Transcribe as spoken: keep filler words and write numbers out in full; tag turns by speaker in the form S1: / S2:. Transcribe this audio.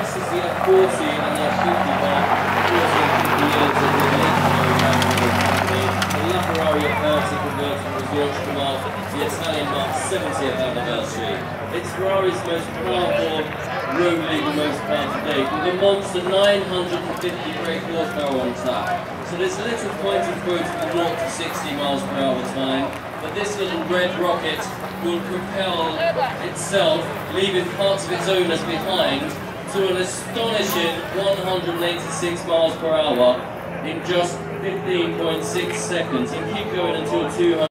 S1: just as the F forty and the F fifty were forty and fifty years of the the LaFerrari Aperta converted was the Austral the Italian Mark seventieth anniversary. It's Ferrari's most powerful road legal motorcar to date, with a monster nine hundred fifty brake horsepower on tap. So there's little point in quoting from zero to sixty miles per hour time, but this little red rocket will propel itself, leaving parts of its owners behind, to an astonishing one hundred eighty-six miles per hour in just fifteen point six seconds, and keep going until two hundred.